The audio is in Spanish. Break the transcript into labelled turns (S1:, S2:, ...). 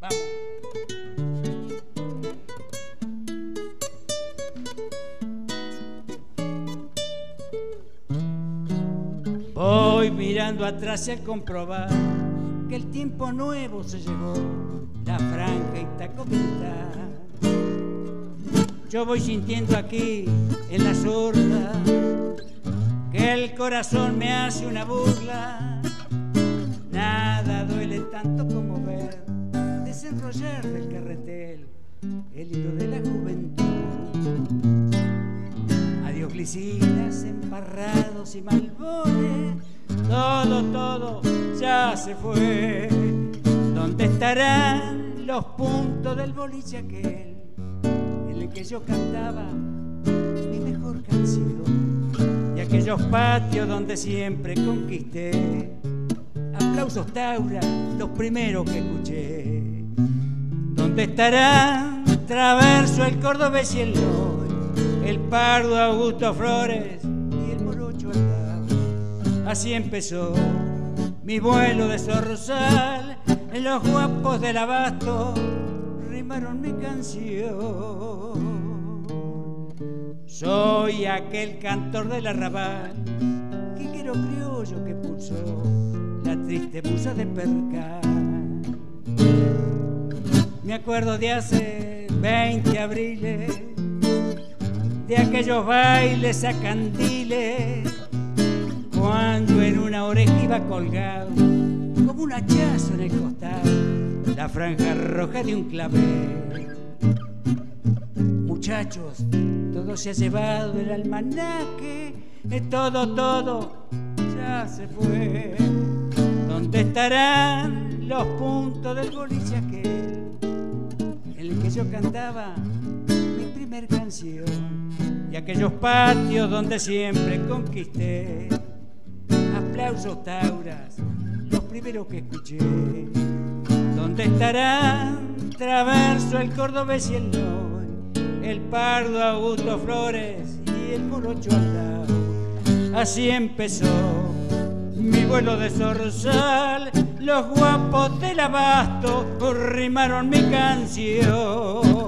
S1: Vamos. Voy mirando atrás y al comprobar que el tiempo nuevo se llevó la franja y tacomita. Yo voy sintiendo aquí en la zurda que el corazón me hace una burla. Nada duele tanto como ver desenrollar del carretel el hilo de la juventud. Adiós glicinas, emparrados y malbones, todo ya se fue. ¿Dónde estarán los puntos del boliche aquel en el que yo cantaba mi mejor canción? Y aquellos patios donde siempre conquisté aplausos Taura, los primeros que escuché. ¿Dónde estarán Traverso, el cordobés y el Loy, el pardo Augusto Flores y el morocho Aldao? Así empezó mi vuelo de Zorzal, los guapos del Abasto rimaron mi canción. Soy aquel cantor del arrabal, quiquero criollo que pulsó la triste musa de Percal. Me acuerdo de hace 20 abriles, de aquellos bailes a candiles, cuando en una oreja iba colgado como un hachazo en el costado la franja roja de un clavel. Muchachos, todo se ha llevado el almanaque, todo ya se fue. ¿Dónde estarán los puntos del boliche aquel en el que yo cantaba mi primer canción? Y aquellos patios donde siempre conquisté aplausos Tauras, los primeros que escuché. ¿Dónde estarán Traverso, el cordobés y el Loy, el pardo Augusto Flores y el morocho Aldao? Así empezó mi vuelo de Zorzal, los guapos del Abasto rimaron mi canción.